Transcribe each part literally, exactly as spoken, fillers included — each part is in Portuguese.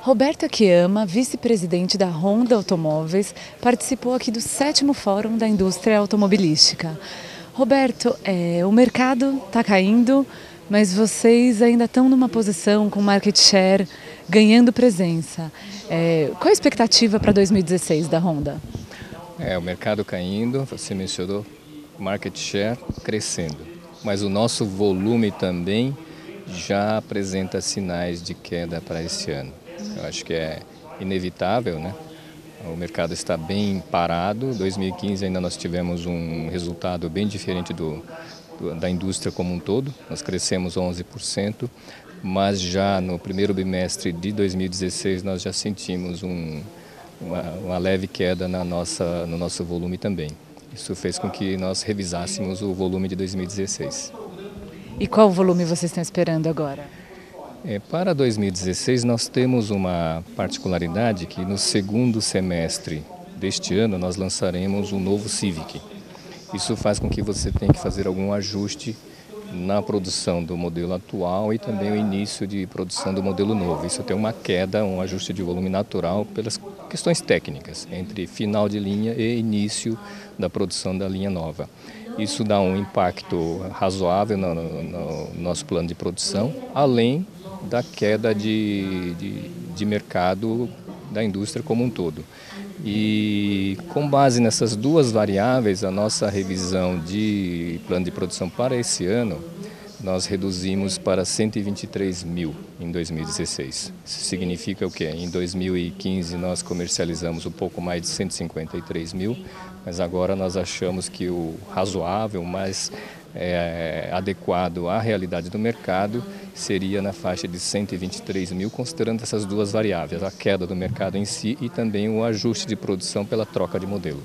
Roberto Akiyama, vice-presidente da Honda Automóveis, participou aqui do sétimo Fórum da Indústria Automobilística. Roberto, é, o mercado está caindo, mas vocês ainda estão numa posição com market share ganhando presença. É, qual a expectativa para dois mil e dezesseis da Honda? É, o mercado caindo, você mencionou market share crescendo, mas o nosso volume também já apresenta sinais de queda para esse ano. Eu acho que é inevitável, né? O mercado está bem parado. dois mil e quinze ainda nós tivemos um resultado bem diferente do, do, da indústria como um todo. Nós crescemos onze por cento, mas já no primeiro bimestre de dois mil e dezesseis nós já sentimos um, uma, uma leve queda na nossa, no nosso volume também. Isso fez com que nós revisássemos o volume de dois mil e dezesseis. E qual volume vocês estão esperando agora? É, para dois mil e dezesseis nós temos uma particularidade que no segundo semestre deste ano nós lançaremos um novo Civic. Isso faz com que você tenha que fazer algum ajuste na produção do modelo atual e também o início de produção do modelo novo. Isso tem uma queda, um ajuste de volume natural pelas questões técnicas, entre final de linha e início da produção da linha nova. Isso dá um impacto razoável no, no, no nosso plano de produção, além da queda de, de, de mercado da indústria como um todo. E com base nessas duas variáveis, a nossa revisão de plano de produção para esse ano, nós reduzimos para cento e vinte e três mil em dois mil e dezesseis. Isso significa o quê? Em dois mil e quinze nós comercializamos um pouco mais de cento e cinquenta e três mil, mas agora nós achamos que o razoável, mais é, adequado à realidade do mercado, seria na faixa de cento e vinte e três mil, considerando essas duas variáveis, a queda do mercado em si e também o ajuste de produção pela troca de modelo.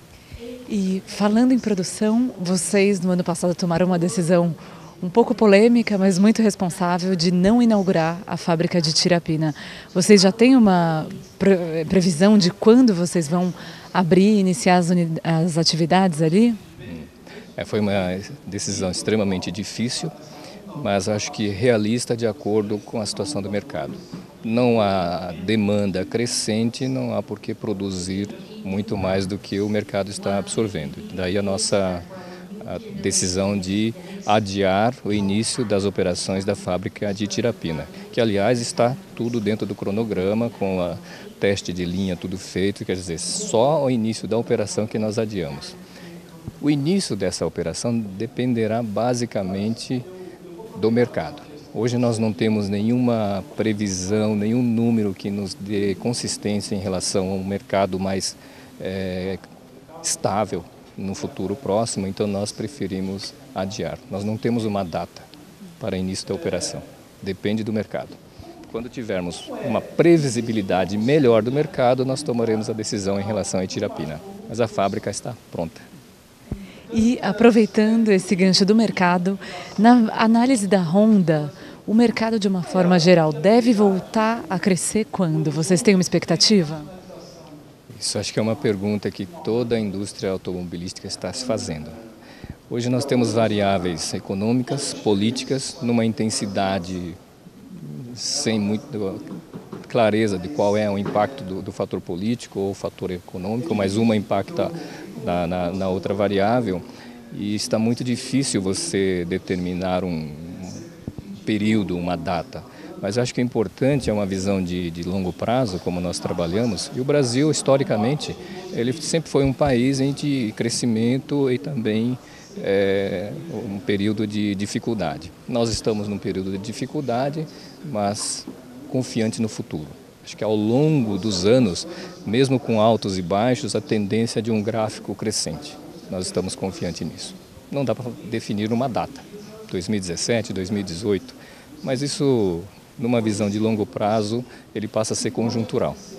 E falando em produção, vocês no ano passado tomaram uma decisão um pouco polêmica, mas muito responsável, de não inaugurar a fábrica de Tirapina. Vocês já têm uma previsão de quando vocês vão abrir e iniciar as, as atividades ali? É, foi uma decisão extremamente difícil, mas acho que realista de acordo com a situação do mercado. Não há demanda crescente, não há por que produzir muito mais do que o mercado está absorvendo. Daí a nossa a decisão de adiar o início das operações da fábrica de Tirapina, que aliás está tudo dentro do cronograma, com o teste de linha tudo feito, quer dizer, só o início da operação que nós adiamos. O início dessa operação dependerá basicamente do mercado. Hoje nós não temos nenhuma previsão, nenhum número que nos dê consistência em relação a um mercado mais é, estável no futuro próximo, então nós preferimos adiar. Nós não temos uma data para início da operação, depende do mercado. Quando tivermos uma previsibilidade melhor do mercado, nós tomaremos a decisão em relação a Tirapina, mas a fábrica está pronta. E aproveitando esse gancho do mercado, na análise da Honda, o mercado de uma forma geral deve voltar a crescer quando? Vocês têm uma expectativa? Isso acho que é uma pergunta que toda a indústria automobilística está se fazendo. Hoje nós temos variáveis econômicas, políticas, numa intensidade sem muita clareza de qual é o impacto do, do fator político ou fator econômico, mas uma impacta na, na, na outra variável, e está muito difícil você determinar um período, uma data. Mas acho que é importante, é uma visão de, de longo prazo, como nós trabalhamos, e o Brasil, historicamente, ele sempre foi um país em de crescimento e também é, um período de dificuldade. Nós estamos num período de dificuldade, mas confiante no futuro. Acho que ao longo dos anos, mesmo com altos e baixos, a tendência é de um gráfico crescente. Nós estamos confiantes nisso. Não dá para definir uma data, dois mil e dezessete, dois mil e dezoito, mas isso, numa visão de longo prazo, ele passa a ser conjuntural.